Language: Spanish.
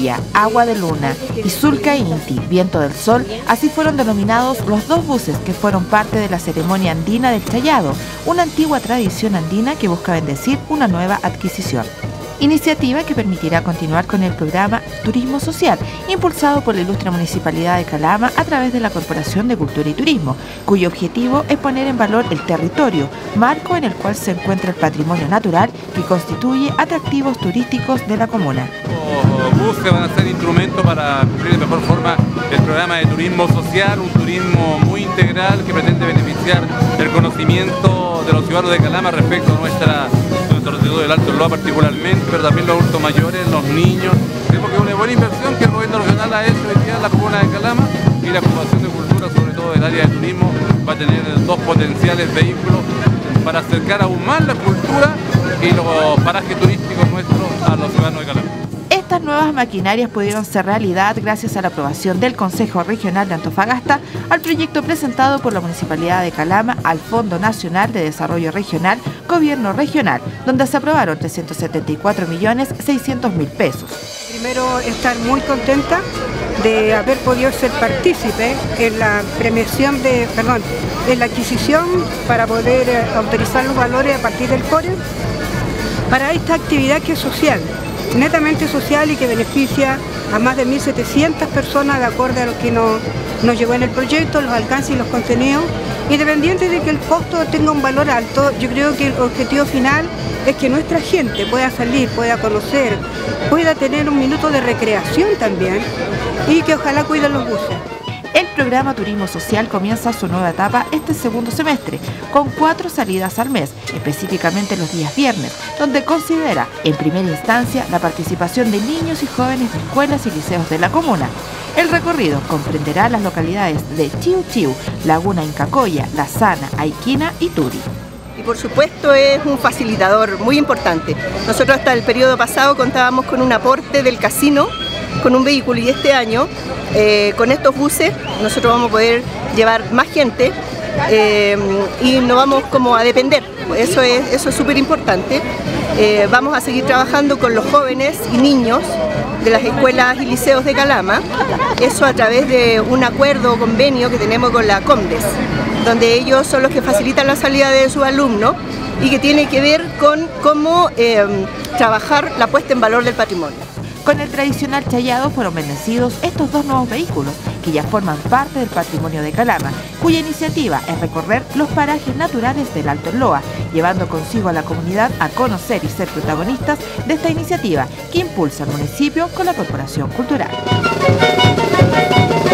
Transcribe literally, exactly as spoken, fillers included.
Lluvia, Agua de Luna y Sulca Inti, Viento del Sol, así fueron denominados los dos buses que fueron parte de la ceremonia andina del Chayado, una antigua tradición andina que busca bendecir una nueva adquisición. Iniciativa que permitirá continuar con el programa Turismo Social, impulsado por la ilustre Municipalidad de Calama a través de la Corporación de Cultura y Turismo, cuyo objetivo es poner en valor el territorio, marco en el cual se encuentra el patrimonio natural que constituye atractivos turísticos de la comuna. Los buses van a ser instrumentos para cumplir de mejor forma el programa de turismo social, un turismo muy integral que pretende beneficiar el conocimiento de los ciudadanos de Calama respecto a nuestra territorio del Alto Loa particularmente, pero también los adultos mayores, los niños. Creemos que es una buena inversión que el gobierno regional ha hecho hoy día en la comuna de Calama, y la Corporación de Cultura, sobre todo del área de turismo, va a tener dos potenciales vehículos para acercar aún más la cultura y los parajes turísticos nuestros a los ciudadanos de Calama. Estas nuevas maquinarias pudieron ser realidad gracias a la aprobación del Consejo Regional de Antofagasta al proyecto presentado por la Municipalidad de Calama al Fondo Nacional de Desarrollo Regional, Gobierno Regional, donde se aprobaron trescientos setenta y cuatro millones seiscientos mil pesos. Primero, estar muy contenta de haber podido ser partícipe en la premiación de, perdón, en la adquisición para poder eh, autorizar los valores a partir del C O R E para esta actividad que es social, netamente social y que beneficia a más de mil setecientas personas de acuerdo a lo que nos, nos llegó en el proyecto, los alcances y los contenidos. Independiente de que el costo tenga un valor alto, yo creo que el objetivo final es que nuestra gente pueda salir, pueda conocer, pueda tener un minuto de recreación también y que ojalá cuiden los buses. El programa Turismo Social comienza su nueva etapa este segundo semestre, con cuatro salidas al mes, específicamente los días viernes, donde considera en primera instancia la participación de niños y jóvenes de escuelas y liceos de la comuna. El recorrido comprenderá las localidades de Chiu Chiu, Laguna Incacoya, La Sana, Aiquina y Turi. Y por supuesto es un facilitador muy importante. Nosotros hasta el periodo pasado contábamos con un aporte del casino, con un vehículo, y este año eh, con estos buses nosotros vamos a poder llevar más gente eh, y no vamos como a depender. Eso es eso es súper importante. Eh, vamos a seguir trabajando con los jóvenes y niños de las escuelas y liceos de Calama, eso a través de un acuerdo o convenio que tenemos con la Comdes, donde ellos son los que facilitan la salida de sus alumnos y que tiene que ver con cómo eh, trabajar la puesta en valor del patrimonio. Con el tradicional Chayado fueron bendecidos estos dos nuevos vehículos, que ya forman parte del patrimonio de Calama, cuya iniciativa es recorrer los parajes naturales del Alto Loa, llevando consigo a la comunidad a conocer y ser protagonistas de esta iniciativa que impulsa al municipio con la Corporación Cultural.